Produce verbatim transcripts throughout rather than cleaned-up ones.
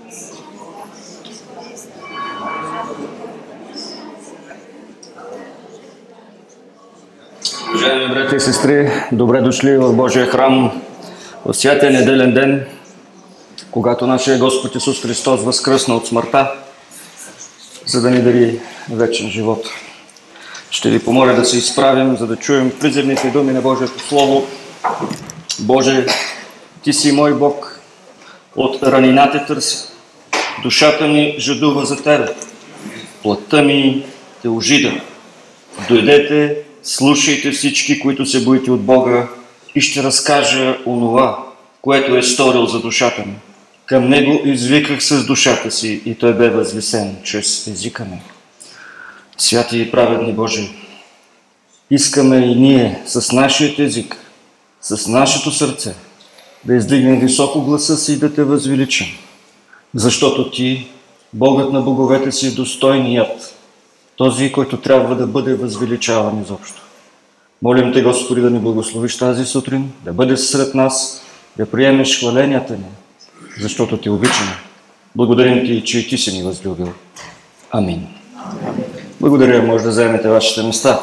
Уважаеми братя и сестри, добре дошли в Божия храм в святия неделен ден, когато нашия Господ Исус Христос възкръсна от смъртта, за да ни дари вечен живот. Ще ви помоля да се изправим, за да чуем призивните думи на Божието Слово. Боже, Ти си мой Бог, от ранина те търся, душата ми жадува за Тебе, плътта ми те ожида. Дойдете, слушайте всички, които се боите от Бога, и ще разкажа онова, което е сторил за душата ми. Към Него извиках с душата си и Той бе възвесен чрез езика ми. Святи и праведни Боже, искаме и ние с нашият език, с нашето сърце да издигнем високо гласа си и да Те възвеличим, защото Ти, Богът на боговете, си достойният, този, който трябва да бъде възвеличаван изобщо. Молим Те, Господи, да ни благословиш тази сутрин, да бъдеш сред нас, да приемеш хваленията ни, защото Ти обичаме. Благодарим Ти, че и Ти си ни възлюбил. Амин. Благодаря, може да заемете вашите места.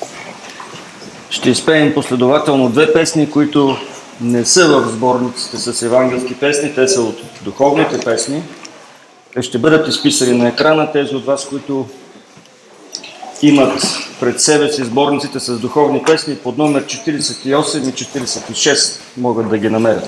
Ще изпеем последователно две песни, които не са в сборниците с евангелски песни, те са от духовните песни. Те ще бъдат изписани на екрана. Тези от вас, които имат пред себе си сборниците с духовни песни, под номер четиридесет и осем и четиридесет и шест могат да ги намерят.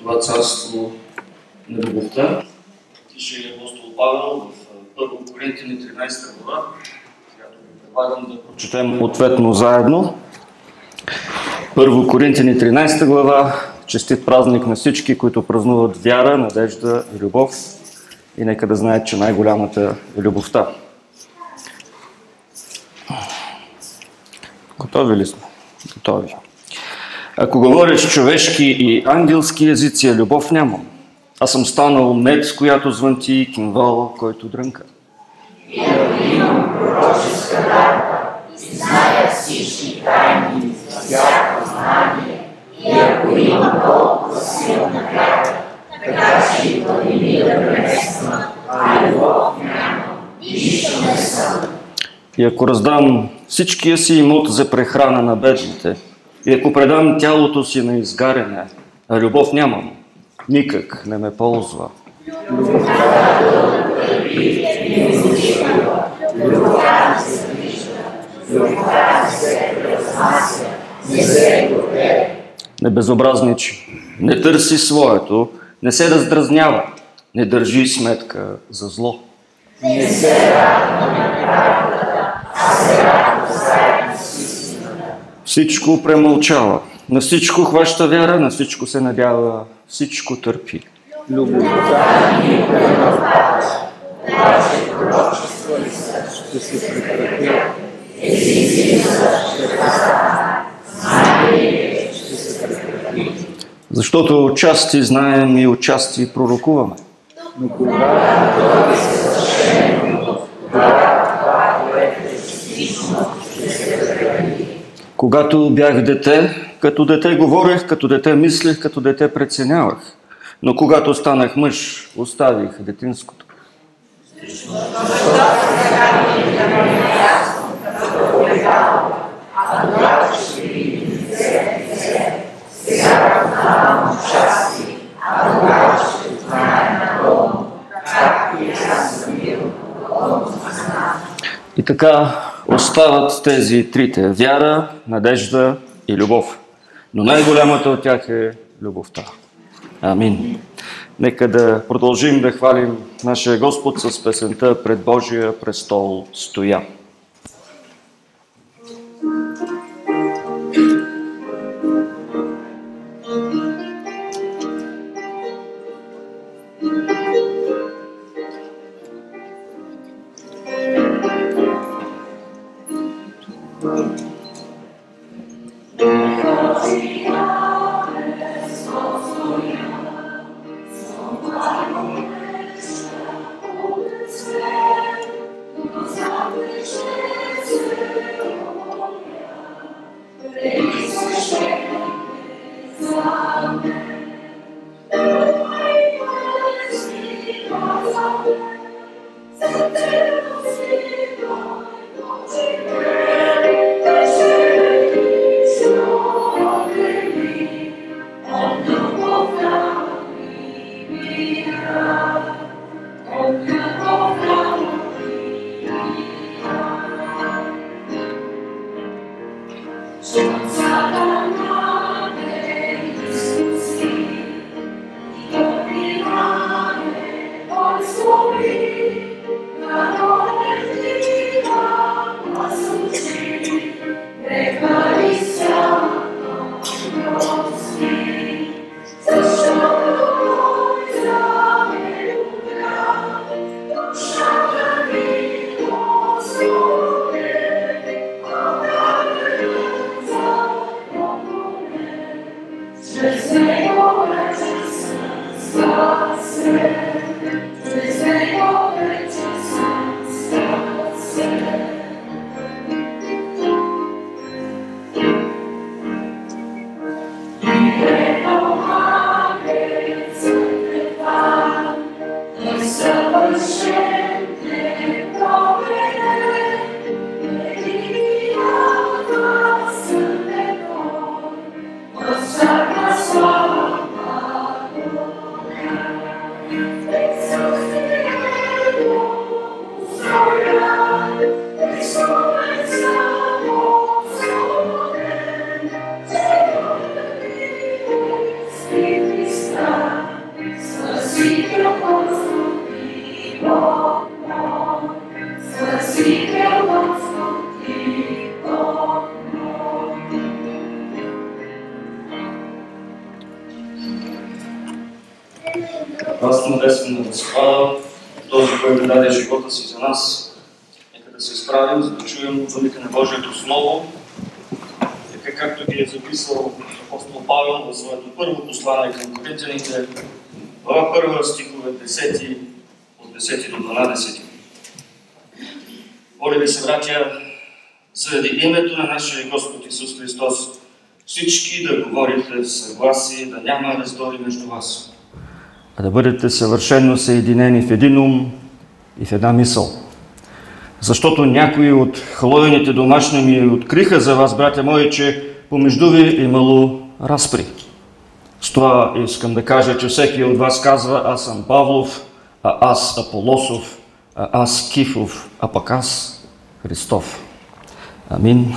това царство на любовта. Пише апостол Павел в Първо Коринтияни тринадесета глава, която ви предлагам да прочетем ответно заедно. Първо Коринтияни тринадесета глава, честит празник на всички, които празнуват вяра, надежда и любов, и нека да знаят, че най-голямата е любовта. Готови ли сме? Готови. Ако говориш човешки и ангелски езици, а любов нямам. Аз съм станал мед, с която звънти, и кимвал, който дрънка. И ако имам пророческа дарба, и зная всички тайни за всяко знание, и ако имам толкова силна вяра, така че и планини да премествам, а любов нямам, нищо не съм. И ако раздам всичкия си имот за прехрана на бедните, и ако предам тялото си на изгаряне, а любов нямам, никак не ме ползва. Не безобразничи, не търси своето, не се раздразнява, не държи сметка за зло. Не се радва на правдата, а се радва заедно с истината. Всичко премълчава, на всичко хваща вяра, на всичко се надява, всичко търпи. Любовта ни пренапада, даже пророчества ли са, ще се прекратят, езици ли са, ще престанат, знание ще се прекрати. Защото отчасти знаем и отчасти пророкуваме. Но когато дойде съвършено, тогава това, което е частично, ще се прекрати. Когато бях дете, като дете говорех, като дете мислех, като дете преценявах. Но когато станах мъж, оставих детинското. И така остават тези трите – вяра, надежда и любов. Но най-голямата от тях е любовта. Амин. Нека да продължим да хвалим нашия Господ с песента "Пред Божия престол стоя". Stop. Аз му десен на възхвала, този, който даде живота си за нас. Нека да се изправим, за да чуем думите на Божието Слово, така както ги е записал апостол Павел в своето първо послание към коринтяните, глава първа, стихове десети, от десети до дванадесети. Моля ви се, братя, заради името на нашия Господ Исус Христос, всички да говорите в съгласие, да няма раздори между вас, а да бъдете съвършено съединени в един ум и в една мисъл. Защото някои от хлоените домашни ми откриха за вас, братя мои, че помежду ви имало разпри. С това искам да кажа, че всеки от вас казва: аз съм Павлов, а аз Аполосов, а аз Кифов, а пък аз Христов. Амин.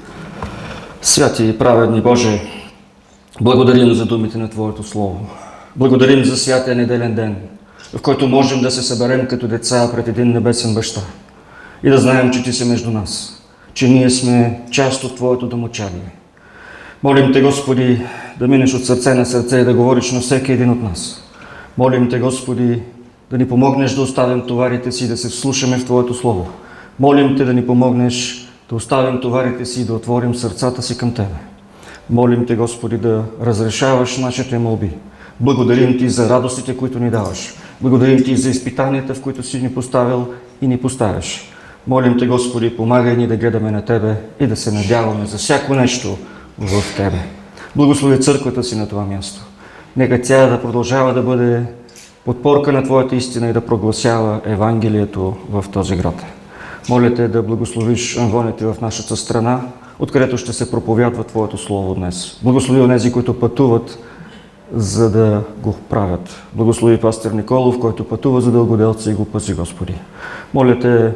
Святи и праведни Боже, благодарим за думите на Твоето Слово. Благодарим за святия неделен ден, в който можем да се съберем като деца пред един небесен баща и да знаем, че Ти си между нас, че ние сме част от Твоето домочадие. Молим Те, Господи, да минеш от сърце на сърце и да говориш на всеки един от нас. Молим Те, Господи, да ни помогнеш да оставим товарите си и да се вслушаме в Твоето Слово. Молим Те да ни помогнеш да оставим товарите си и да отворим сърцата си към Тебе. Молим Те, Господи, да разрешаваш нашите молби. Благодарим Ти за радостите, които ни даваш. Благодарим Ти за изпитанията, в които си ни поставил и ни поставяш. Молим Те, Господи, помагай ни да гледаме на Тебе и да се надяваме за всяко нещо в Тебе. Благослови църквата си на това място. Нека тя да продължава да бъде подпорка на Твоята истина и да прогласява Евангелието в този град. Моля Те да благословиш анвоните в нашата страна, откъдето ще се проповядва Твоето Слово днес. Благослови онези, които пътуват, за да го правят. Благослови пастор Николов, който пътува за Дългоделца, и го пази, Господи. Моля Те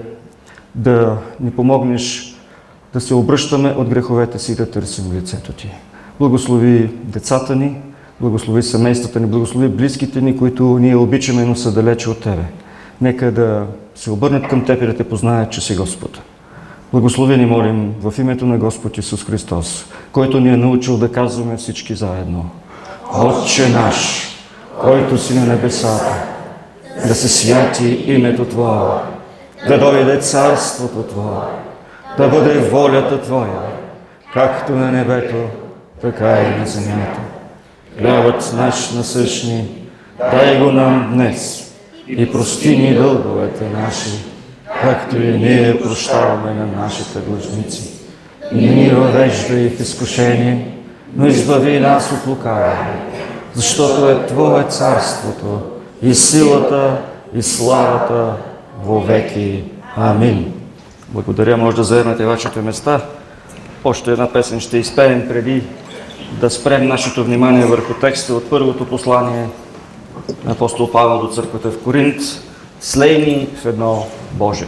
да ни помогнеш да се обръщаме от греховете си и да търсим лицето Ти. Благослови децата ни, благослови семействата ни, благослови близките ни, които ние обичаме, но са далече от Тебе. Нека да се обърнат към Теб и да Те познаят, че си Господ. Благослови ни, молим, в името на Господ Исус Христос, който ни е научил да казваме всички заедно: Отче наш, който си на небесата, да се святи името Твое, да дойде царството Твое, да бъде волята Твоя, както на небето, така и на земята. Хлябът наш насъщни, дай го нам днес и прости ни дълговете наши, както и ние прощаваме на нашите длъжници. И не ни въвеждай в изкушение, но избави нас от лукавия, защото е Твое царството и силата и славата вовеки. Амин. Благодаря, може да заемете вашите места. Още една песен ще изпеем преди да спрем нашето внимание върху текста от първото послание на апостол Павел до църквата в Коринт: слейни в едно Божие.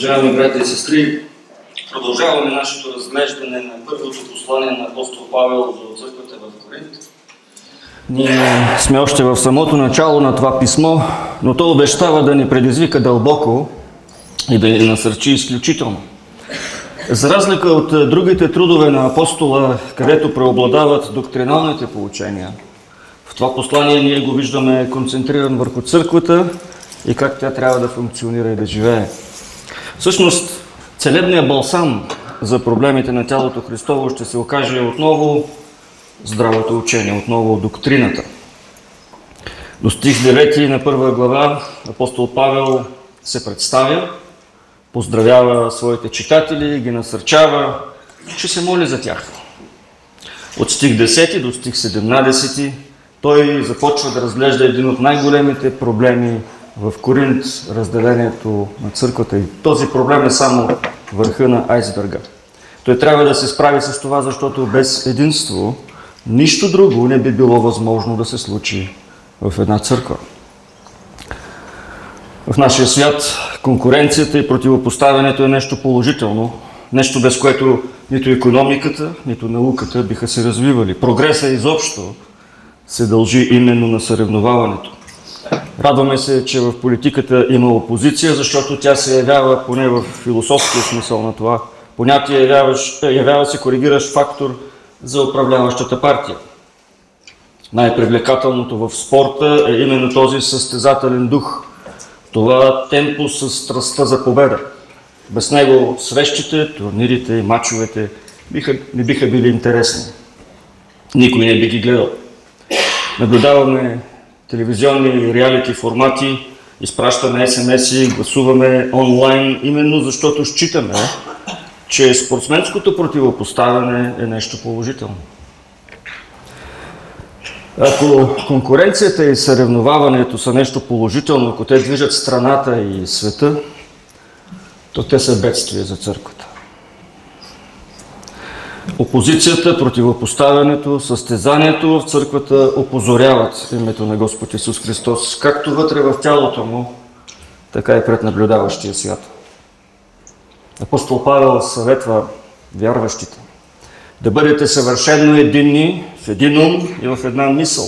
Уважаеми брати и сестри, продължаваме нашето разглеждане на първото послание на апостол Павел до църквата в Коринт. Ние сме още в самото начало на това писмо, но то обещава да ни предизвика дълбоко и да ни насърчи изключително. За разлика от другите трудове на апостола, където преобладават доктриналните поучения, в това послание ние го виждаме концентриран върху църквата и как тя трябва да функционира и да живее. Всъщност, целебният балсам за проблемите на тялото Христово ще се окаже отново здравото учение, отново доктрината. До стих девети на първа глава апостол Павел се представя, поздравява своите читатели, ги насърчава, че се моли за тях. От стих десети до стих седемнадесети той започва да разглежда един от най-големите проблеми в Коринт, разделението на църквата. И този проблем е само върха на айсберга. Той трябва да се справи с това, защото без единство нищо друго не би било възможно да се случи в една църква. В нашия свят конкуренцията и противопоставянето е нещо положително, нещо без което нито икономиката, нито науката биха се развивали. Прогресът изобщо се дължи именно на съревноваването. Радваме се, че в политиката има опозиция, защото тя се явява, поне в философския смисъл на това понятие, явяваш, явява се коригиращ фактор за управляващата партия. Най-привлекателното в спорта е именно този състезателен дух, това темпо с страстта за победа. Без него срещите, турнирите и мачовете биха, не биха били интересни. Никой не би ги гледал. Наблюдаваме телевизионни реалити формати, изпращаме ес ем ес-и, гласуваме онлайн, именно защото считаме, че спортсменското противопоставяне е нещо положително. Ако конкуренцията и съревноваването са нещо положително, ако те движат страната и света, то те са бедствие за църквата. Опозицията, противопоставянето, състезанието в църквата опозоряват името на Господ Исус Христос, както вътре в тялото му, така и пред наблюдаващия свят. Апостол Павел съветва вярващите да бъдете съвършено единни в един ум и в една мисъл.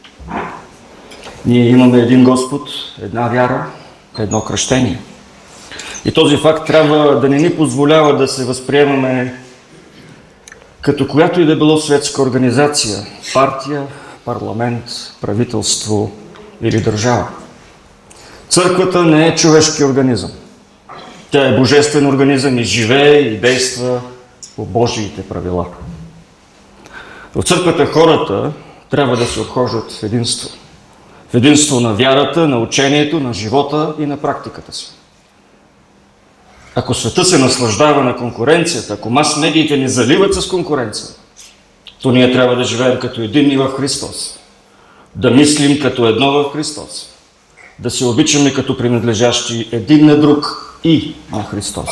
Ние имаме един Господ, една вяра, едно кръщение. И този факт трябва да не ни позволява да се възприемаме като която и да било светска организация, партия, парламент, правителство или държава. Църквата не е човешки организъм. Тя е божествен организъм и живее и действа по Божиите правила. В църквата хората трябва да се обхождат в единство. В единство на вярата, на учението, на живота и на практиката си. Ако света се наслаждава на конкуренцията, ако мас-медиите ни заливат с конкуренция, то ние трябва да живеем като единни в Христос. Да мислим като едно в Христос. Да се обичаме като принадлежащи един на друг и на Христос.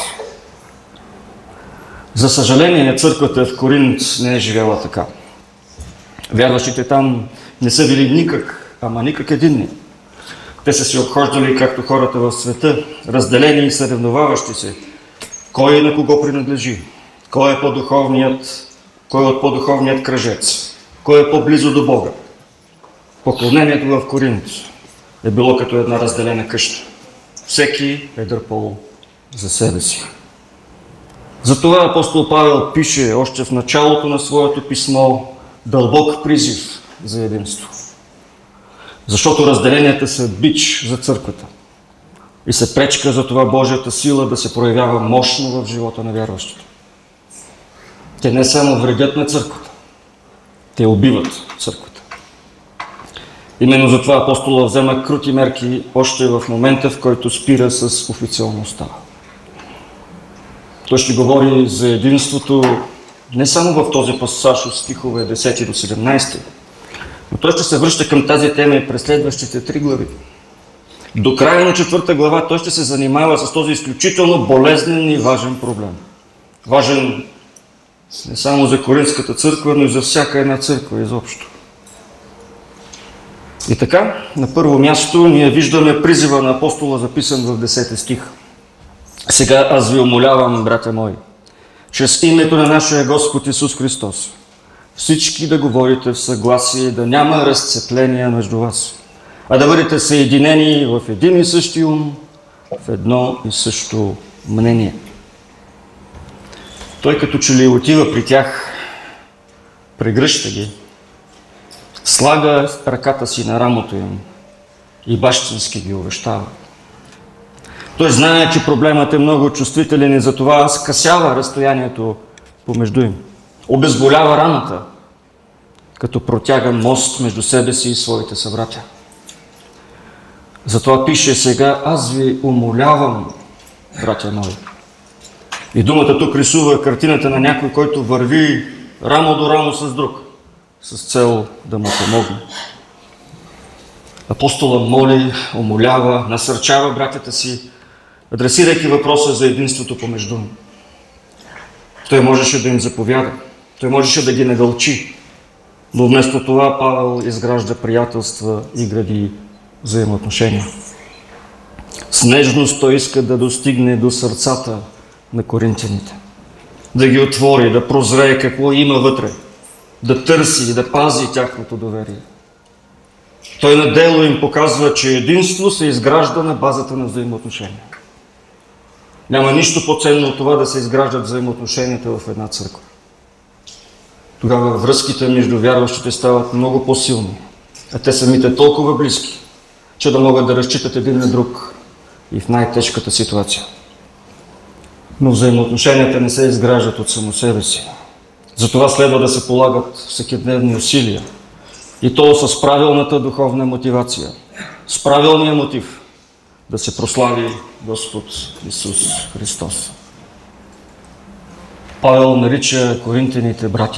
За съжаление, църквата в Коринт не е живяла така. Вярващите там не са били никак, ама никак единни. Те са се обхождали както хората в света, разделени и съревноваващи се. Кой на кого принадлежи? Кой е по-духовният? Кой е от по-духовният кръжец? Кой е по-близо до Бога? Поклонението в Коринт е било като една разделена къща. Всеки е дърпал за себе си. Затова апостол Павел пише още в началото на своето писмо дълбок призив за единство. Защото разделенията са бич за църквата и се пречка за това Божията сила да се проявява мощно в живота на вярващите. Те не само вредят на църквата, те убиват църквата. Именно затова апостола взема крути мерки още в момента, в който спира с официалността. Той ще говори за единството не само в този пасаж от стихове десети до седемнадесети, но той ще се връща към тази тема и през следващите три глави. До края на четвърта глава той ще се занимава с този изключително болезнен и важен проблем. Важен не само за Коринтската църква, но и за всяка една църква изобщо. И така, на първо място ние виждаме призива на апостола, записан в десети стих. Сега аз ви умолявам, братя мои, чрез името на нашия Господ Исус Христос, всички да говорите в съгласие, да няма разцепления между вас, а да бъдете съединени в един и същи ум, в едно и също мнение. Той като че ли отива при тях, прегръща ги, слага ръката си на рамото им и бащински ги увещава. Той знае, че проблемът е много чувствителен и затова скъсява разстоянието помежду им. Обезболява раната, като протяга мост между себе си и своите събратя. Затова пише сега: аз ви умолявам, братя мои. И думата тук рисува картината на някой, който върви рамо до рамо с друг, с цел да му помогне. Апостола моли, умолява, насърчава братята си, адресирайки въпроса за единството помежду им. Той можеше да им заповяда, той можеше да ги надълчи, но вместо това Павел изгражда приятелства и гради взаимоотношения. С нежност той иска да достигне до сърцата на коринтяните, да ги отвори, да прозрее какво има вътре, да търси и да пази тяхното доверие. Той на дело им показва, че единство се изгражда на базата на взаимоотношения. Няма нищо по-ценно от това да се изграждат взаимоотношенията в една църква. Тогава връзките между вярващите стават много по-силни, а те самите толкова близки, че да могат да разчитат един на друг и в най-тежката ситуация. Но взаимоотношенията не се изграждат от само себе си. Затова следва да се полагат всекидневни усилия. И то с правилната духовна мотивация, с правилния мотив да се прослави Господ Исус Христос. Павел нарича коринтяните братя.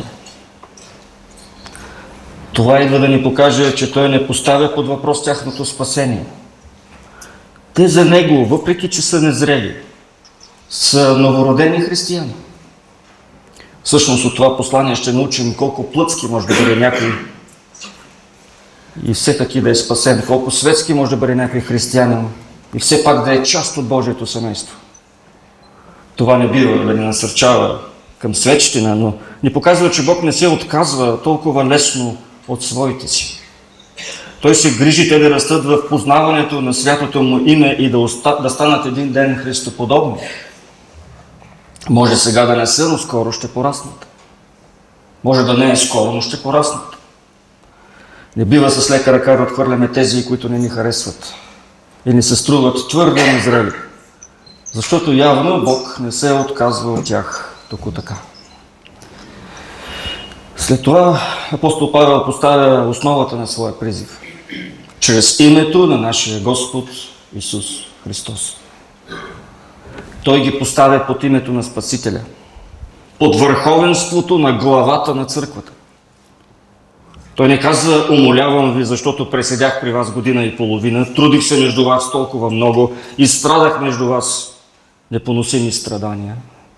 Това идва да ни покаже, че той не поставя под въпрос тяхното спасение. Те за него, въпреки че са незрели, са новородени християни. Всъщност от това послание ще научим колко плътски може да бъде някой и все таки да е спасен, колко светски може да бъде някой християнин и все пак да е част от Божието семейство. Това не бива да ни насърчава към светщина, но ни показва, че Бог не се отказва толкова лесно от своите си. Той се грижи те да растат в познаването на святото му име и да, оста... да станат един ден христоподобни. Може сега да не са, но скоро ще пораснат. Може да не е скоро, но ще пораснат. Не бива с лека ръка да отхвърляме тези, които не ни харесват и ни се струват твърде незрели, защото явно Бог не се отказва от тях току така. След това апостол Павел поставя основата на своя призив чрез името на нашия Господ Исус Христос. Той ги поставя под името на Спасителя, под върховенството на главата на църквата. Той не казва: умолявам ви, защото преседях при вас година и половина, трудих се между вас толкова много и страдах между вас непоносими страдания.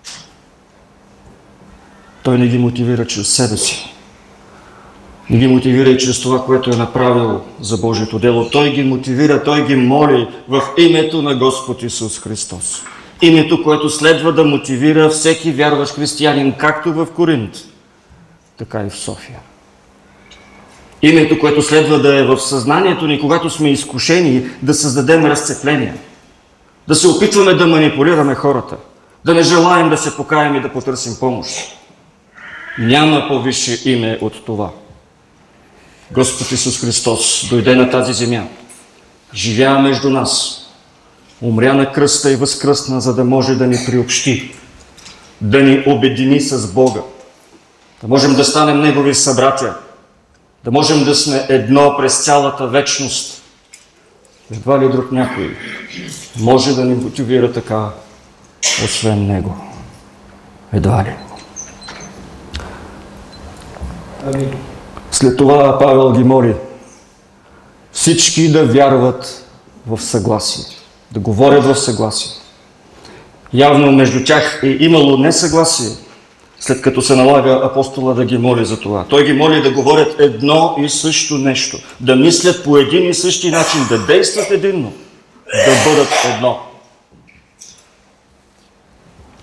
Той не ги мотивира чрез себе си. Не ги мотивира и чрез това, което е направил за Божието дело. Той ги мотивира, той ги моли в името на Господ Исус Христос. Името, което следва да мотивира всеки вярващ християнин, както в Коринт, така и в София. Името, което следва да е в съзнанието ни, когато сме изкушени да създадем разцепления, да се опитваме да манипулираме хората, да не желаем да се покаем и да потърсим помощ. Няма по-висше име от това. Господ Исус Христос дойде на тази земя, живя между нас, умря на кръста и възкръсна, за да може да ни приобщи, да ни обедини с Бога, да можем да станем Негови събратя, да можем да сме едно през цялата вечност. Едва ли друг някой може да ни мотивира така, освен Него. Едва ли. Амин. След това Павел ги моли всички да вярват в съгласие, да говорят в съгласие. Явно между тях е имало несъгласие, след като се налага апостола да ги моли за това. Той ги моли да говорят едно и също нещо, да мислят по един и същи начин, да действат единно, да бъдат едно.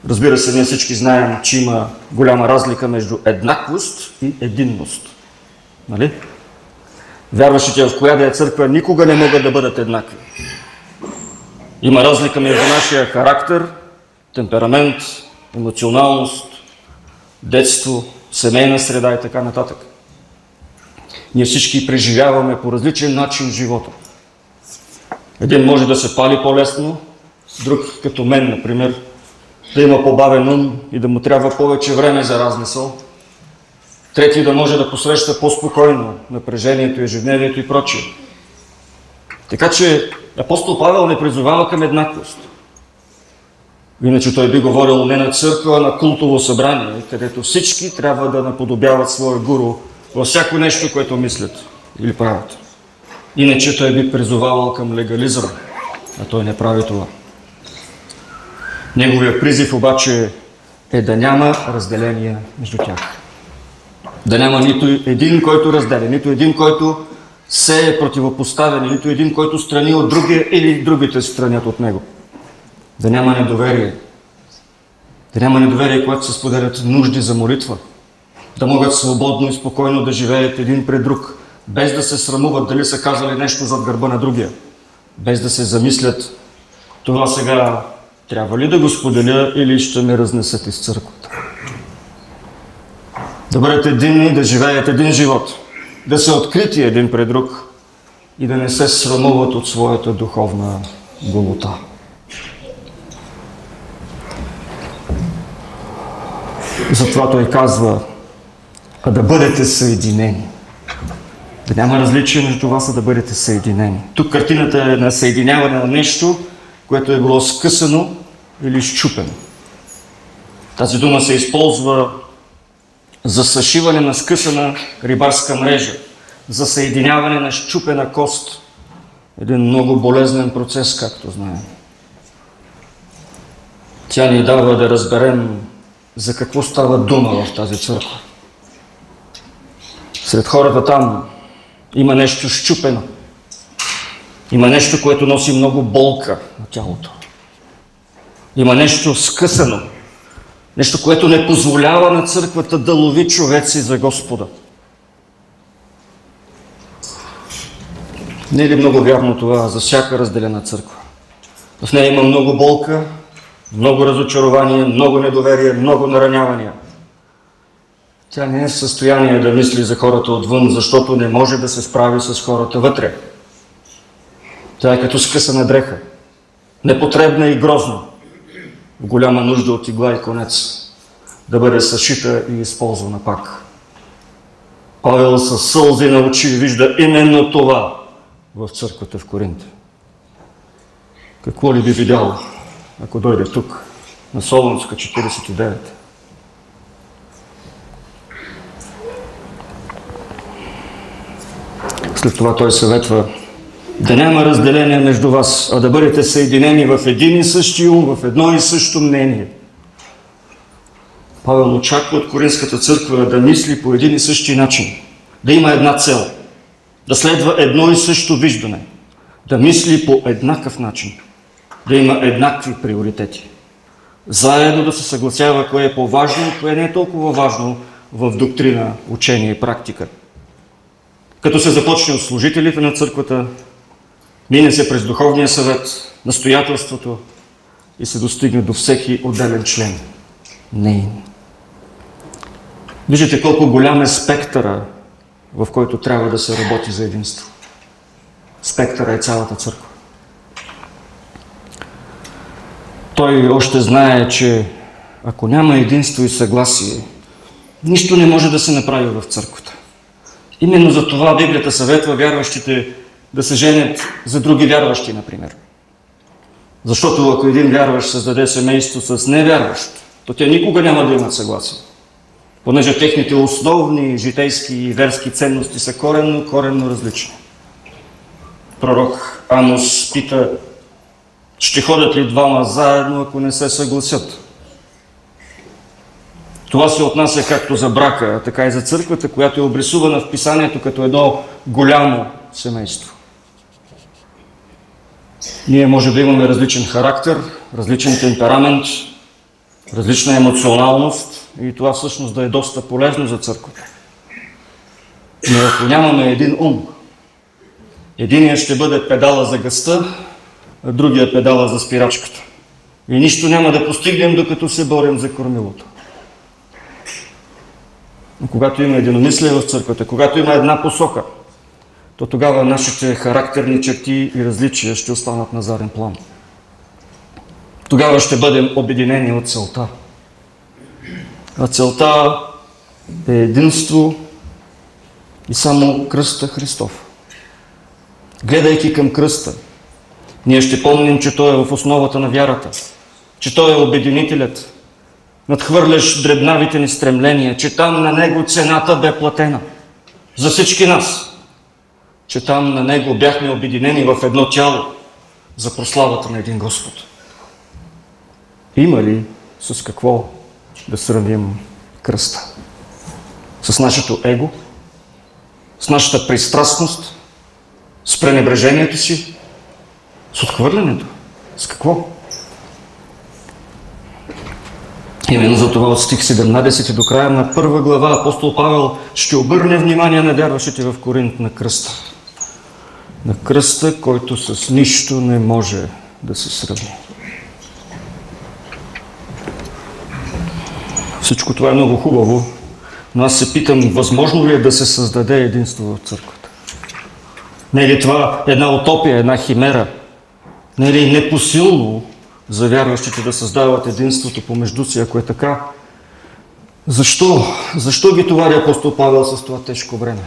Разбира се, ние всички знаем, че има голяма разлика между еднаквост и единност. Нали? Вярващите в коя да е църква никога не могат да бъдат еднакви. Има разлика между нашия характер, темперамент, емоционалност, детство, семейна среда и така нататък. Ние всички преживяваме по различен начин живота. Един може да се пали по-лесно, друг като мен, например, да има по-бавен ум и да му трябва повече време за размисъл. Трети да може да посреща по-спокойно напрежението, ежедневието и прочее. Така че апостол Павел не призовава към еднаквост. Иначе той би говорил не на църква, а на култово събрание, където всички трябва да наподобяват своя гуру във всяко нещо, което мислят или правят. Иначе той би призовавал към легализъм, а той не прави това. Неговия призив обаче е да няма разделение между тях. Да няма нито един, който разделя, нито един, който се е противопоставен, нито един, който страни от другия или другите странят от него. Да няма недоверие. Да няма недоверие, когато се споделят нужди за молитва. Да могат свободно и спокойно да живеят един пред друг, без да се срамуват дали са казали нещо зад гърба на другия. Без да се замислят, това сега трябва ли да го споделя или ще ме разнесат из църквата. Да бъдат единни, да живеят един живот, да са открити един пред друг и да не се срамуват от своята духовна голота. Затова той казва, а да бъдете съединени. Да няма различие между вас, а да бъдете съединени. Тук картината е на съединяване на нещо, което е било скъсано или счупено. Тази дума се използва за съшиване на скъсана рибарска мрежа, за съединяване на счупена кост. Един много болезнен процес, както знаем. Тя ни дава да разберем за какво става дума в тази църква. Сред хората там има нещо счупено. Има нещо, което носи много болка на тялото. Има нещо скъсано. Нещо, което не позволява на църквата да лови човеци за Господа. Не е ли много вярно това за всяка разделена църква? В нея има много болка, много разочарование, много недоверие, много наранявания. Тя не е в състояние да мисли за хората отвън, защото не може да се справи с хората вътре. Тя е като скъсана дреха, непотребна и грозна, в голяма нужда от игла и конец, да бъде съшита и използвана пак. Павел със сълзи на очи вижда именно това в църквата в Коринт. Какво ли би видял, ако дойде тук, на Солунска четиридесет и девет? След това той съветва да няма разделение между вас, а да бъдете съединени в един и същи ум, в едно и също мнение. Павел очаква от Коринската църква да мисли по един и същи начин, да има една цел, да следва едно и също виждане, да мисли по еднакъв начин, да има еднакви приоритети. Заедно да се съгласява кое е по-важно, кое не е толкова важно в доктрина, учение и практика. Като се започне от служителите на църквата, мине се през духовния съвет, настоятелството и се достигне до всеки отделен член. Не. Виждате колко голям е спектъра, в който трябва да се работи за единство. Спектъра е цялата църква. Той още знае, че ако няма единство и съгласие, нищо не може да се направи в църквата. Именно за това Библията съветва вярващите да се женят за други вярващи, например. Защото ако един вярващ създаде семейство с невярващ, то те никога няма да имат съгласие. Понеже техните основни житейски и верски ценности са коренно, коренно различни. Пророк Амос пита, ще ходят ли двама заедно, ако не се съгласят? Това се отнася както за брака, така и за църквата, която е обрисувана в Писанието като едно голямо семейство. Ние може да имаме различен характер, различен темперамент, различна емоционалност и това всъщност да е доста полезно за църквата. Но ако нямаме един ум, единият ще бъде педала за газта, а другия педала за спирачката. И нищо няма да постигнем, докато се борим за кормилото. Но когато има единомислие в църквата, когато има една посока, то тогава нашите характерни черти и различия ще останат на заден план. Тогава ще бъдем обединени от целта. А целта е единство и само кръста Христов. Гледайки към кръста, ние ще помним, че Той е в основата на вярата, че Той е обединителят, надхвърляш дребнавите ни стремления, че там на Него цената бе платена за всички нас, че там на Него бяхме обединени в едно тяло за прославата на един Господ. Има ли с какво да сравним кръста? С нашето его? С нашата пристрастност? С пренебрежението си? С отхвърлянето? С какво? Именно за това от стих седемнадесети до края на първа глава апостол Павел ще обърне внимание на вярващите в Коринт на кръста. На кръста, който с нищо не може да се сравни. Всичко това е много хубаво, но аз се питам, възможно ли е да се създаде единство в църквата? Не е ли това една утопия, една химера? Не е ли непосилно за вярващите да създават единството помежду си, ако е така? Защо? Защо ги товари апостол Павел с това тежко време?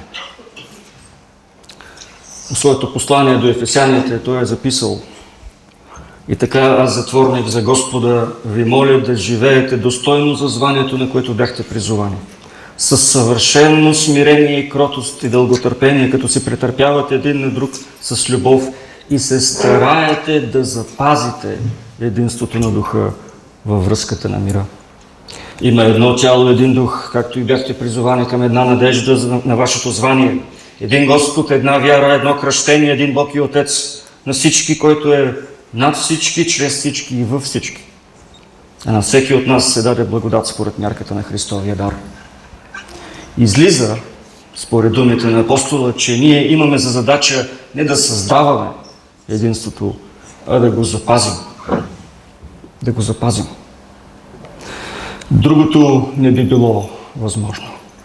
В своето послание до ефесяните той е записал: и така, аз, затворник за Господа, ви моля да живеете достойно за званието, на което бяхте призовани. С съвършено смирение и кротост и дълготърпение, като се претърпявате един на друг с любов и се стараете да запазите единството на духа във връзката на мира. Има едно тяло, един дух, както и бяхте призовани към една надежда на вашето звание. Един Господ, една вяра, едно кръщение, един Бог и Отец на всички, който е над всички, чрез всички и във всички. А на всеки от нас се даде благодат според мярката на Христовия дар. Излиза, според думите на апостола, че ние имаме за задача не да създаваме единството, а да го запазим. Да го запазим. Другото не би било възможно.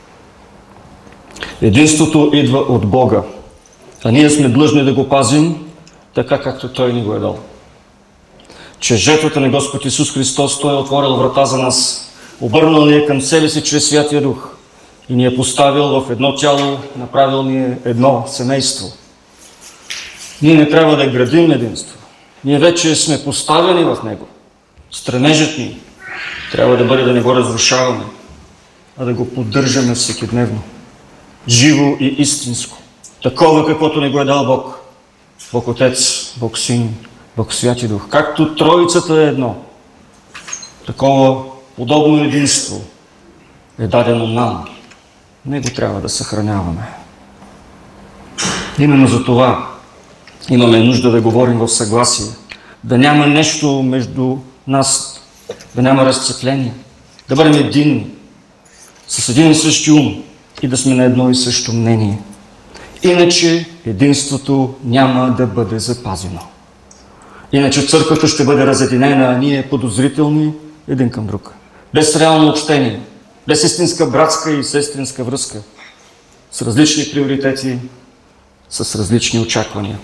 Единството идва от Бога, а ние сме длъжни да го пазим така, както Той ни го е дал. Че жертвата на Господ Исус Христос, Той е отворил врата за нас, обърнал ни е към себе си чрез Святия Дух и ни е поставил в едно тяло, направил ни е едно семейство. Ние не трябва да градим единство. Ние вече сме поставени в него. Стремежът ни трябва да бъде да не го разрушаваме, а да го поддържаме всекидневно. Живо и истинско. Такова, каквото ни го е дал Бог. Бог Отец, Бог Син, Бог Святи Дух. Както Троицата е едно, такова подобно единство е дадено нам. Него трябва да съхраняваме. Именно за това имаме нужда да говорим в съгласие. Да няма нещо между нас, да няма разцепление. Да бъдем единни, с един и същи ум и да сме на едно и също мнение. Иначе единството няма да бъде запазено. Иначе църквата ще бъде разединена, а ние подозрителни един към друг. Без реално общение, без истинска братска и сестринска връзка, с различни приоритети, с различни очаквания.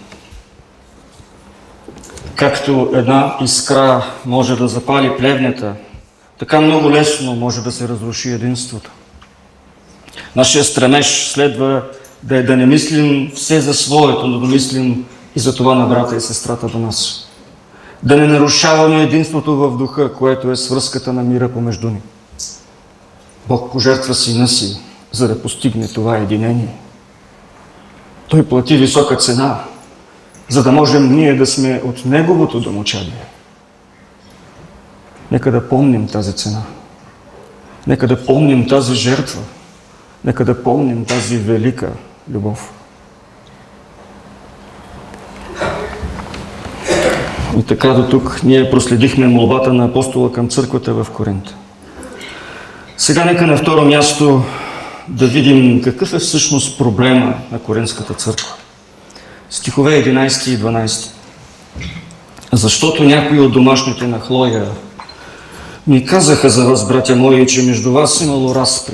Както една искра може да запали плевнята, така много лесно може да се разруши единството. Нашия стремеж следва да е да не мислим все за своето, но да мислим и за това на брата и сестрата до нас. Да не нарушаваме единството в духа, което е свръзката на мира помежду ни. Бог пожертва Сина си, за да постигне това единение. Той плати висока цена, за да можем ние да сме от Неговото домочадие. Нека да помним тази цена. Нека да помним тази жертва. Нека да помним тази велика любов. И така до тук ние проследихме молбата на апостола към църквата в Коринт. Сега нека на второ място да видим какъв е всъщност проблема на Коринтската църква. Стихове единайсети и дванайсети. Защото някои от домашните на Хлоя ми казаха за вас, братя мои, че между вас имало разпри.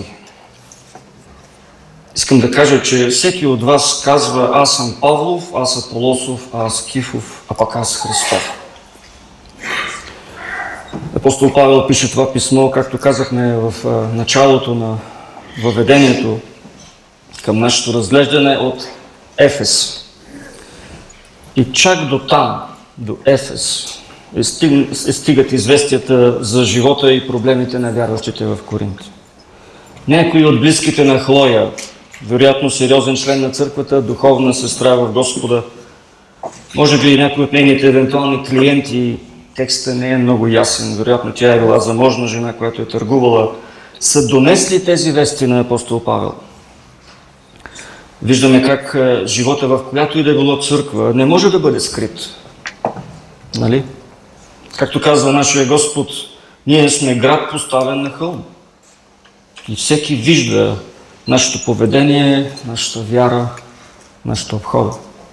Искам да кажа, че всеки от вас казва: аз съм Павлов, аз Аполосов, аз Кифов, а пък аз Христов. Апостол Павел пише това писмо, както казахме в началото на въведението към нашето разглеждане, от Ефес. И чак до там, до Ефес, стигат известията за живота и проблемите на вярващите в Коринт. Някои от близките на Хлоя, вероятно сериозен член на църквата, духовна сестра в Господа, може би и някои от нейните евентуални клиенти, текстът не е много ясен, вероятно тя е била заможна жена, която е търгувала, са донесли тези вести на апостол Павел. Виждаме как живота в която и да е било църква не може да бъде скрит. Нали? Както казва нашия Господ, ние сме град поставен на хълм. И всеки вижда нашето поведение, нашата вяра, нашата обхода.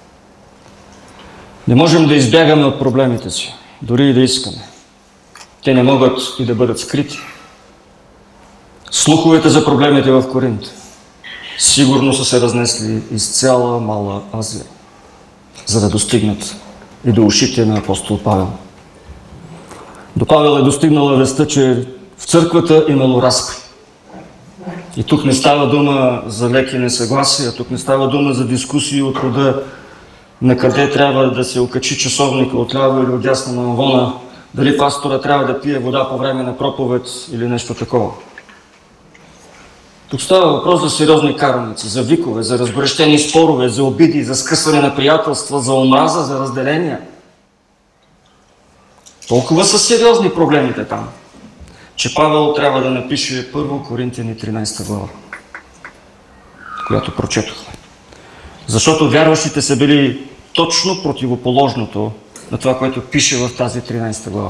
Не можем да избягаме от проблемите си, дори и да искаме. Те не могат и да бъдат скрити. Слуховете за проблемите в Коринт сигурно са се разнесли из цяла Мала Азия, за да достигнат и до ушите на апостол Павел. До Павел е достигнала вестта, че в църквата имало разпри. И тук не става дума за леки несъгласия, тук не става дума за дискусии от рода на къде трябва да се окачи часовника, отляво или отдясно на амвона, дали пастора трябва да пие вода по време на проповед или нещо такова. Тук става въпрос за сериозни караници, за викове, за разгорещени спорове, за обиди, за скъсване на приятелства, за омраза, за разделения. Толкова са сериозни проблемите там, че Павел трябва да напише първо Коринтияни тринайсета глава, която прочетохме. Защото вярващите са били точно противоположното на това, което пише в тази тринайсета глава.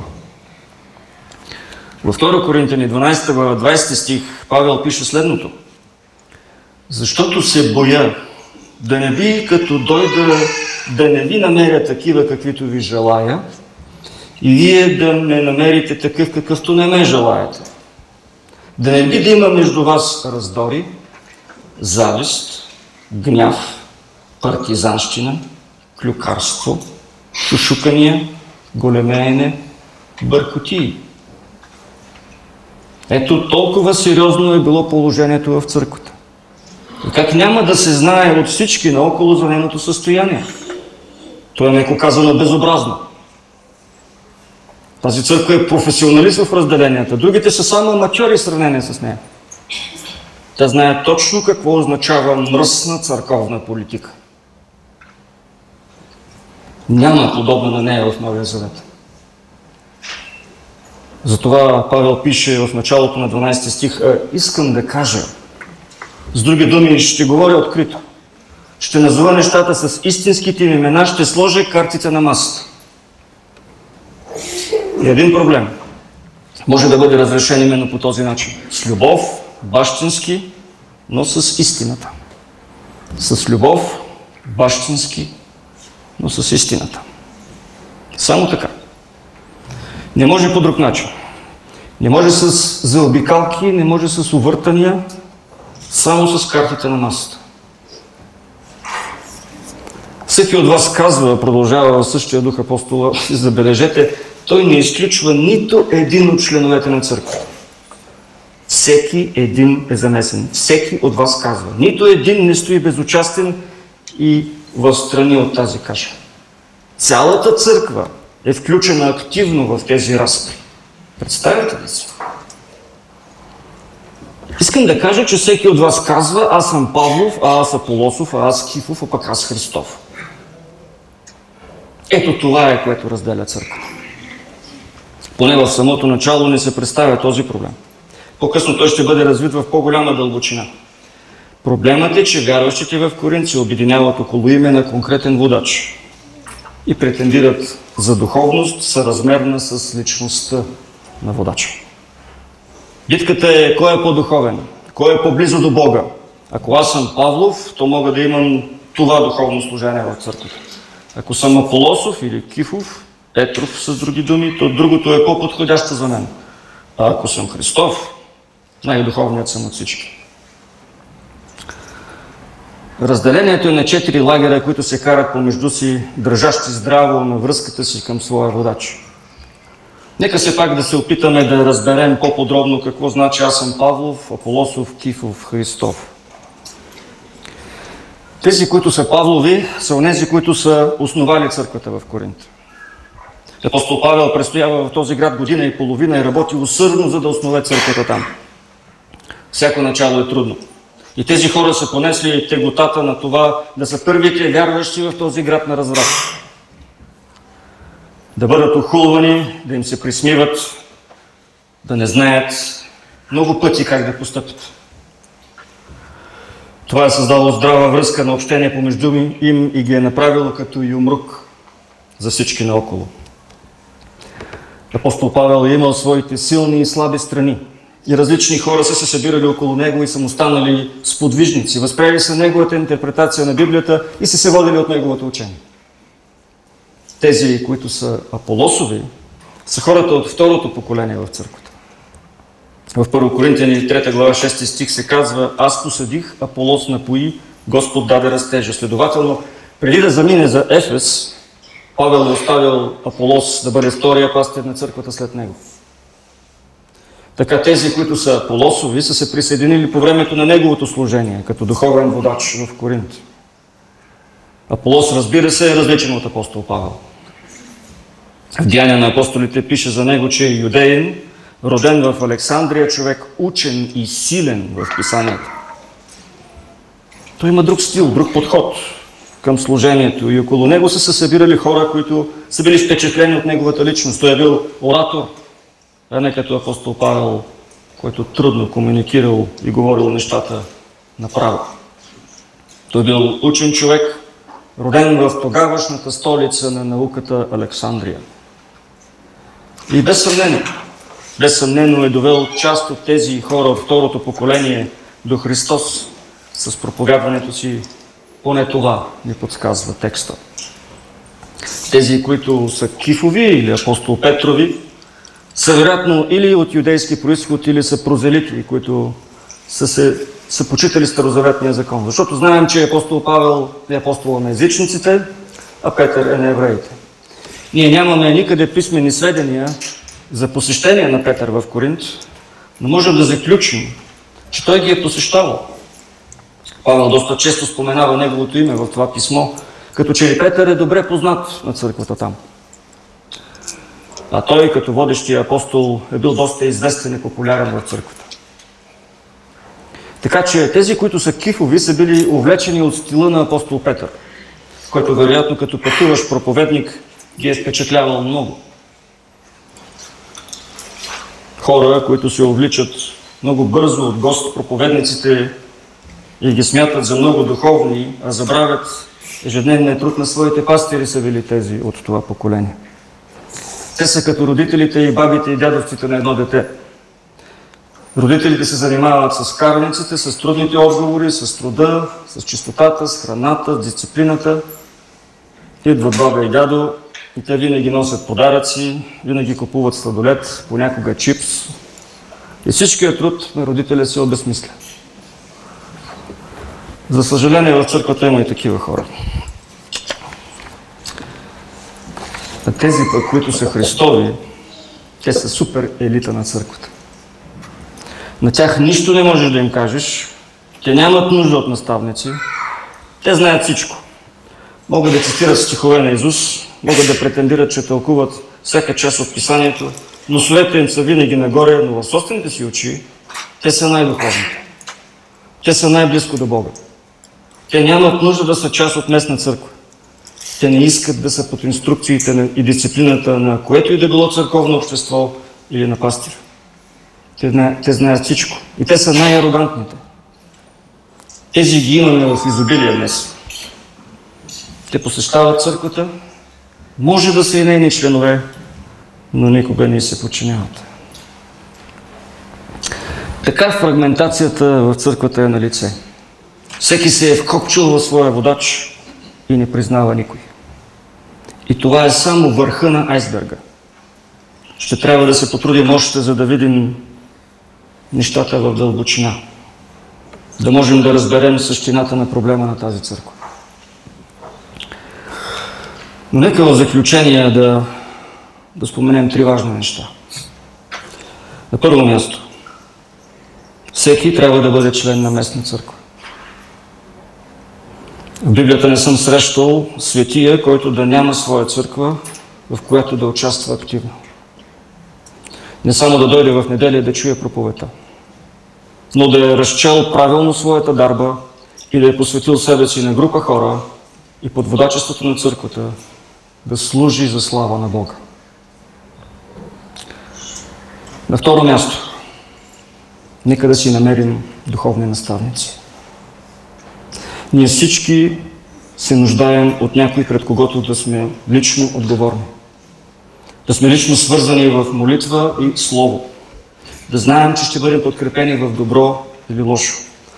Във второ Коринтияни дванайсета глава, двайсети стих, Павел пише следното: защото се боя да не би, като дойда, да не ви намеря такива, каквито ви желая, и вие да не намерите такъв, какъвто не ме желаете. Да не би да има между вас раздори, завист, гняв, партизанщина, клюкарство, шушукания, големеене, бъркотии. Ето толкова сериозно е било положението в църквата. И как няма да се знае от всички наоколо за нейното състояние. То е меко казано безобразно. Тази църква е професионалист в разделенията. Другите са само аматьори в сравнение с нея. Тя знае точно какво означава мръсна църковна политика. Няма подобно на нея в Новия Завет. Затова Павел пише в началото на дванайсети стих: искам да кажа, с други думи, ще говоря открито. Ще назова нещата с истинските им имена, ще сложа картите на масата. И един проблем може да бъде разрешен именно по този начин. С любов, бащински, но с истината. С любов, бащински, но с истината. Само така. Не може по друг начин. Не може с заобикалки, не може с увъртания, само с картите на масата. Всеки от вас казва, продължава в същия дух апостола, забележете, той не изключва нито един от членовете на църквата. Всеки един е замесен. Всеки от вас казва. Нито един не стои безучастен и встрани от тази каша. Цялата църква е включена активно в тези разпри. Представете ли си? Искам да кажа, че всеки от вас казва: аз съм Павлов, а аз Аполосов, а аз Кифов, а пък аз Христов. Ето това е, което разделя църквата. Поне в самото начало не се представя този проблем. По-късно той ще бъде развит в по-голяма дълбочина. Проблемът е, че вярващите в Коринт се обединяват около име на конкретен водач. и претендират за духовност, съразмерна с личността на водача. Битката е кой е по-духовен, кой е по-близо до Бога. Ако аз съм Павлов, то мога да имам това духовно служение в църквата. Ако съм Аполосов или Кифов, Петров с други думи, то другото е по-подходящо за мен. А ако съм Христов, най-духовният съм от всички. Разделението е на четири лагера, които се карат помежду си, държащи здраво на връзката си към своя водач. Нека се пак да се опитаме да разберем по-подробно какво значи аз съм Павлов, Аполосов, Кифов, Христов. Тези, които са Павлови, са онези, които са основали църквата в Коринт. Апостол Павел престоява в този град година и половина и работи усърдно, за да основе църквата там. Всяко начало е трудно. И тези хора са понесли теготата на това да са първите вярващи в този град на разврат. Да бъдат охулвани, да им се присмиват, да не знаят много пъти как да постъпят. Това е създало здрава връзка на общение помежду им и ги е направило като юмрук за всички наоколо. Апостол Павел е имал своите силни и слаби страни. И различни хора са се събирали около него и са му станали сподвижници. Възприели са неговата интерпретация на Библията и са се водили от неговото учение. Тези, които са Аполосови, са хората от второто поколение в църквата. В първо Коринтияни трета глава шести стих се казва: аз посадих, Аполос напои, Господ даде растежа. Следователно, преди да замине за Ефес, Павел е оставил Аполос да бъде втория пастир на църквата след него. Така тези, които са Аполосови, са се присъединили по времето на неговото служение, като духовен водач в Коринт. Аполос, разбира се, е различен от апостол Павел. В Деяния на апостолите пише за него, че е юдеин, роден в Александрия, човек учен и силен в писанието. Той има друг стил, друг подход към служението и около него са се събирали хора, които са били впечатлени от неговата личност. Той е бил оратор, а не като апостол Павел, който трудно комуникирал и говорил нещата направо. Той е бил учен човек, роден в тогавашната столица на науката Александрия. И без съмнение, без съмнение е довел част от тези хора от второто поколение до Христос с проповядването си. Поне това ни подсказва текста. Тези, които са Кифови или апостол Петрови, са вероятно или от юдейски произход, или са прозелити, които са, се, са почитали старозаветния закон. Защото знаем, че апостол Павел е апостол на езичниците, а Петър е на евреите. Ние нямаме никъде писмени сведения за посещение на Петър в Коринт, но можем да заключим, че той ги е посещавал. Павел доста често споменава неговото име в това писмо, като че ли Петър е добре познат на църквата там. А той, като водещия апостол, е бил доста известен и популярен в църквата. Така че тези, които са Кифови, са били увлечени от стила на апостол Петър, който вероятно като пътуващ проповедник ги е впечатлявал много. Хора, които се увличат много бързо от гост проповедниците и ги смятат за много духовни, а забравят ежедневния труд на своите пастири, са били тези от това поколение. Те са като родителите и бабите и дядовците на едно дете. Родителите се занимават с караниците, с трудните отговори, с труда, с чистотата, с храната, с дисциплината. Идват баба и дядо и те винаги носят подаръци, винаги купуват сладолет, понякога чипс. И всичкият труд на родителя се обезмисля. За съжаление, в църквата има и такива хора. А тези, които са Христови, те са супер елита на църквата. На тях нищо не можеш да им кажеш, те нямат нужда от наставници, те знаят всичко. Могат да цитират стихове на Исус, могат да претендират, че тълкуват всяка част от писанието, носовете им са винаги нагоре, но в собствените си очи те са най-духовните. Те са най-близко до Бога. Те нямат нужда да са част от местна църква. Те не искат да са под инструкциите и дисциплината на което и да било църковно общество или на пастир. Те, те знаят всичко. И те са най-арогантните. Тези ги имаме в изобилие днес. Те посещават църквата, Може да са и нейни членове, но никога не се подчиняват. Така фрагментацията в църквата е на лице. Всеки се е вкопчил в своя водач и не признава никой. И това е само върха на айсберга. Ще трябва да се потрудим още, за да видим нещата в дълбочина. Да можем да разберем същината на проблема на тази църква. Но нека в заключение да, да споменем три важни неща. На първо място, всеки трябва да бъде член на местна църква. В Библията не съм срещал светия, който да няма своя църква, в която да участва активно. Не само да дойде в неделя да чуе проповедта, но да е разчел правилно своята дарба и да е посветил себе си на група хора и под водачеството на църквата да служи за слава на Бога. На второ място, нека да си намерим духовни наставници. Ние всички се нуждаем от някой, пред когото да сме лично отговорни. Да сме лично свързани в молитва и слово. Да знаем, че ще бъдем подкрепени в добро или лошо.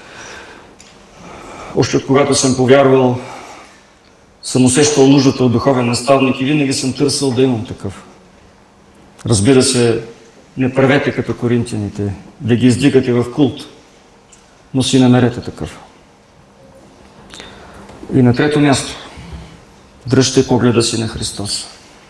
Още от когато съм повярвал, съм усещал нуждата от духовен наставник и винаги съм търсил да имам такъв. Разбира се, не правете като коринтияните, да ги издигате в култ, но си намерете такъв. И на трето място, дръжте погледа си на Христос.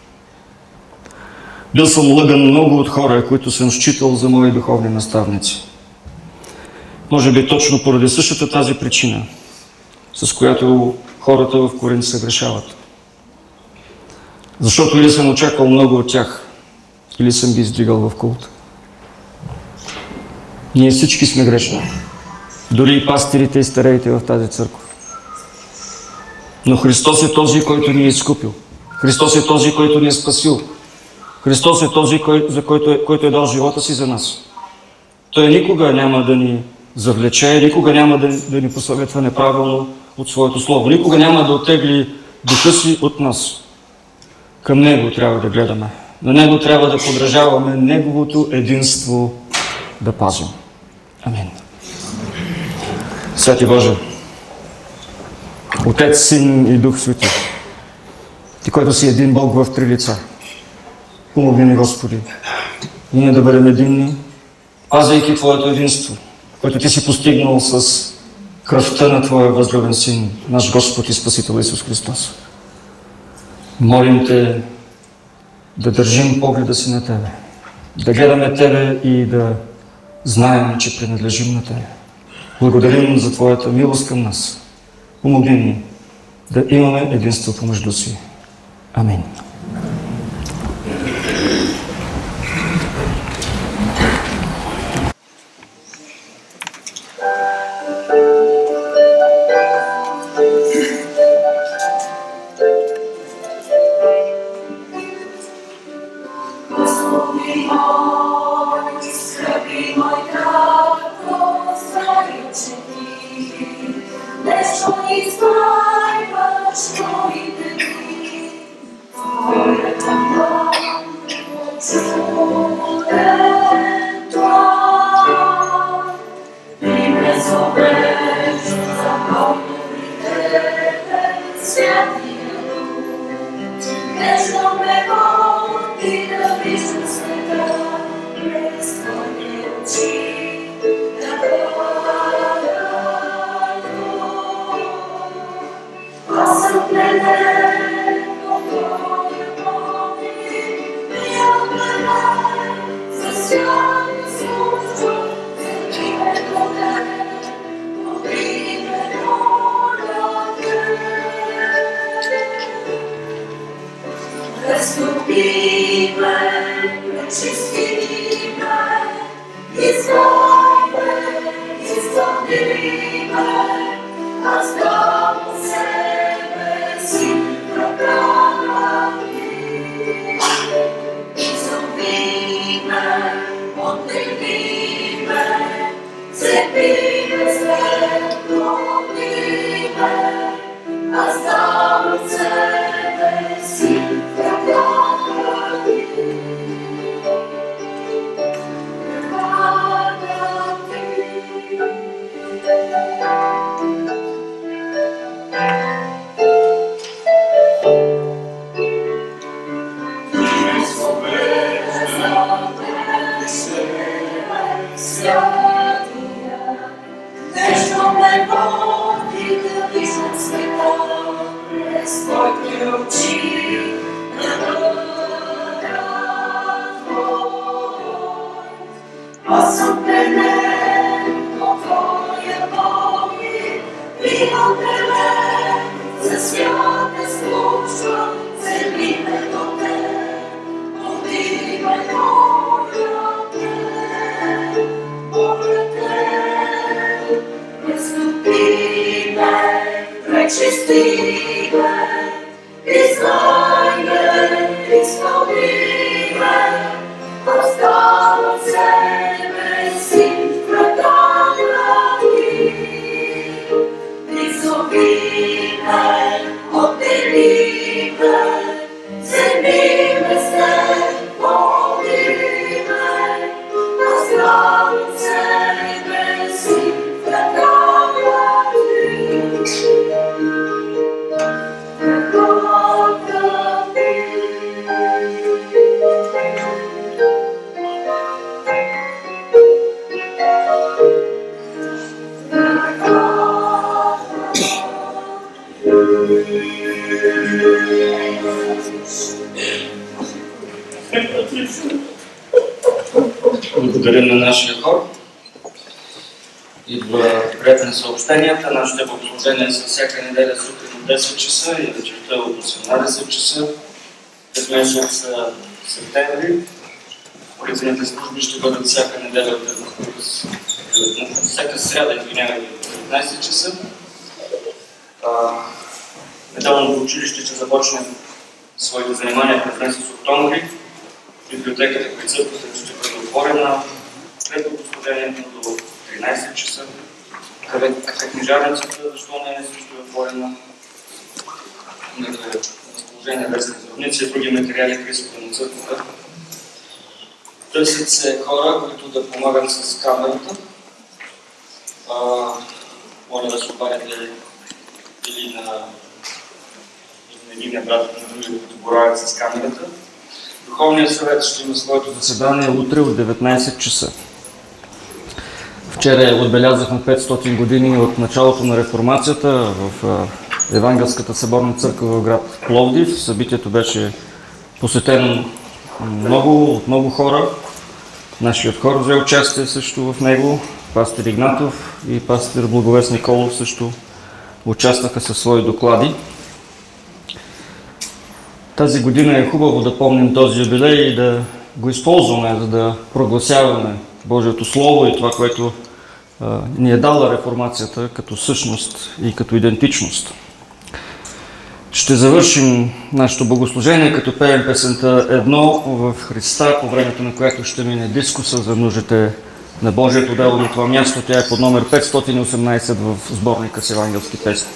Бил съм лъган много от хора, които съм считал за мои духовни наставници. Може би точно поради същата тази причина, с която хората в Коринт се грешават. Защото или съм очаквал много от тях, или съм ги издигал в култ. Ние всички сме грешни. Дори и пастирите и стареите в тази църква. Но Христос е този, който ни е изкупил. Христос е този, който ни е спасил. Христос е този, кой, за който, е, който е дал живота си за нас. Той никога няма да ни завлече, никога няма да, да ни посъветва неправилно от своето слово. Никога няма да оттегли духа си от нас. Към Него трябва да гледаме. На Него трябва да подражаваме, Неговото единство да пазим. Амин. Святи Боже, Отец, Син и Дух Свети, Ти, който си един Бог в три лица, помогни ни, Господи, ние да бъдем единни, пазейки Твоето единство, което Ти си постигнал с кръвта на Твоя възлюбен Син, наш Господ и Спасител Исус Христос. Молим Те да държим погледа си на Тебе, да гледаме Тебе и да знаем, че принадлежим на Тебе. Благодарим за Твоята милост към нас. Помогни ни да имаме единство помежду си. Амин. As thou said, аз съм пленен от Твоя Богие, бивам пленен, за свят не случва, цели ме до Теб, повдигай моя Теб, моля Теб, престъпи ме, пречисти ме, издай ме, изпълни ме, оставам себе си в ръката Ти. Призови ме, отдели ме, вземи ме с Теб, води ме, оставам себе си в ръката Ти. Благодарим на нашия хор. Идва ред на съобщенията. Нашите богослужения са всяка неделя сутрин от десет часа и вечерта от осемнадесет часа. През месец септември молитвените служби ще бъдат всяка неделя от всяка сряда и от деветнадесет часа. Металното училище ще започне своите занимания през месец октомври. Библиотеката при църквата ще бъде отворена след богослужението до тринадесет часа. Книжарницата, защо не е също отворена. Разположение вестни здравници и други материали Христове на църквата. Търсят се хора, които да помагат с камерата. А, моля да се обадите или на единия брат, на други, които боравят с камерата. Духовният съвет ще има своето заседание утре от деветнадесет часа. Вчера отбелязахме петстотин години от началото на реформацията в Евангелската съборна църква в град Пловдив. Събитието беше посетено много, от много хора. Нашият хор взе участие също в него. Пастир Игнатов и пастир Благовест Николов също участваха със свои доклади. Тази година е хубаво да помним този юбилей и да го използваме, за да прогласяваме Божието Слово и това, което а, ни е дала реформацията като същност и като идентичност. Ще завършим нашето богослужение, като пеем песента «Едно в Христа», по времето на която ще мине дискуса за нуждите на Божието дело на това място. Тя е под номер петстотин и осемнадесет в сборника с евангелски песни.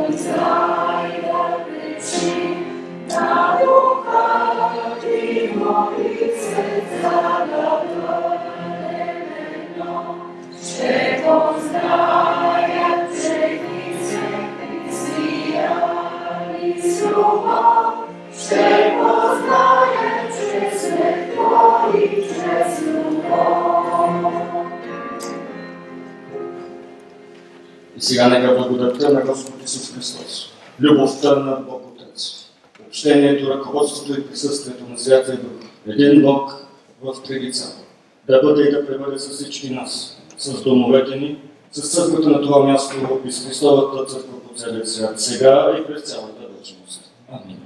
Thank you. И сега нека благодатта на Господ Исус Христос, любовта на Бог Отец, общението, ръководството и присъствието на Святия Дух, един Бог в три лица, да бъде и да пребъде с всички нас, с домовете ни, с църквата на това място и с Христовата църква по целия свят, сега и през цялата вечност. Амин.